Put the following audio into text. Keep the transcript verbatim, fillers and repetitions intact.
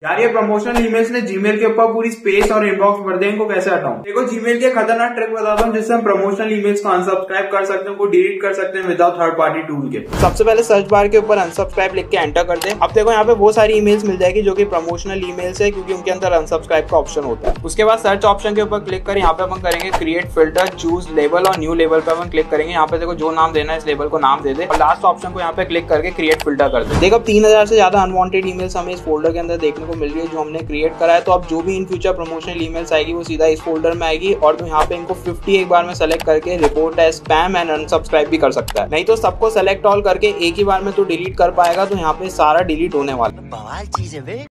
यार ये promotional emails ने जीमेल के ऊपर पूरी स्पेस और इनबॉक्स भर दें, इनको कैसे हटाऊं? देखो जीमेल के खतरनाक ट्रिक बताता हूँ जिससे हम प्रमोशनल ईमेल्स को अनसब्सक्राइब कर सकते हैं, उनको डिलीट कर सकते हैं विदाउट थर्ड पार्टी टूल के। सबसे पहले सर्च बार के ऊपर अनसब्सक्राइब लिख के एंटर कर दें। अब देखो यहाँ पे वो सारी ईमेल्स मिल जाएगी जो कि प्रमोशनल ईमेल्स है, क्योंकि उनके अंदर अनसब्सक्राइब का ऑप्शन होता है। उसके बाद सर्च ऑप्शन के ऊपर क्लिक कर यहाँ पे अपन करेंगे क्रिएट फिल्टर, चूज लेबल और न्यू लेबल पे अपन क्लिक करेंगे। यहाँ पे देखो जो नाम देना है इस लेबल को नाम दे दे और लास्ट ऑप्शन को यहाँ पे क्लिक करके क्रिएट फिल्टर कर दे। देखो तीन हजार से ज्यादा अनवांटेड ईमेल्स हमें इस फोल्डर के अंदर देखने को मिल रही है जो हमने क्रिएट करा है। तो अब जो भी इन फ्यूचर प्रमोशनल ईमेल्स आएगी वो सीधा इस फोल्डर में आएगी और तो यहाँ पे इनको फिफ्टी एक बार में सेलेक्ट करके report as spam and unsubscribe भी कर सकता है। नहीं तो सबको सेलेक्ट ऑल करके एक ही बार में तो डिलीट कर पाएगा, तो यहाँ पे सारा डिलीट होने वाला है।